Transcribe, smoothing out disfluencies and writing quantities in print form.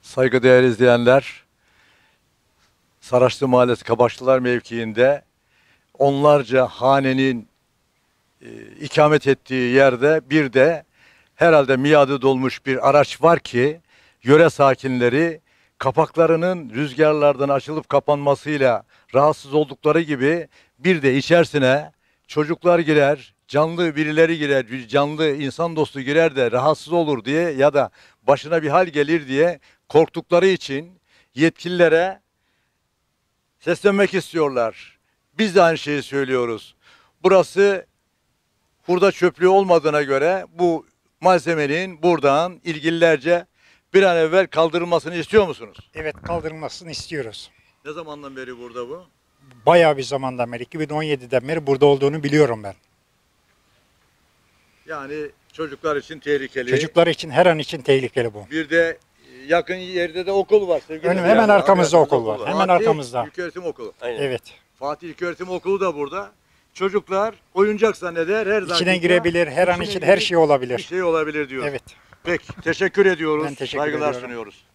Saygıdeğer izleyenler, Saraçlı Mahallesi Kabaşlılar mevkiinde onlarca hanenin ikamet ettiği yerde bir de herhalde miadı dolmuş bir araç var ki yöre sakinleri kapaklarının rüzgarlardan açılıp kapanmasıyla rahatsız oldukları gibi bir de içerisine çocuklar girer, canlı birileri girer, bir canlı insan dostu girer de rahatsız olur diye ya da başına bir hal gelir diye korktukları için yetkililere seslenmek istiyorlar. Biz de aynı şeyi söylüyoruz. Burası hurda çöplüğü olmadığına göre bu malzemenin buradan ilgililerce bir an evvel kaldırılmasını istiyor musunuz? Evet, kaldırılmasını istiyoruz. Ne zamandan beri burada bu? Bayağı bir zamandan beri, 2017'den beri burada olduğunu biliyorum ben. Yani çocuklar için tehlikeli. Çocuklar için her an için tehlikeli bu. Bir de yakın yerde de okul var. Hemen arkamızda okul var. Hemen arkamızda. İlköğretim Okulu. Evet. Fatih İlköğretim Okulu da burada. Çocuklar oyuncak zanneder. Her İçine dakika girebilir, her an içine için her girip şey bir olabilir. şey olabilir diyor. Evet. Peki, teşekkür ediyoruz. Ben teşekkür Saygılar ediyorum. sunuyoruz.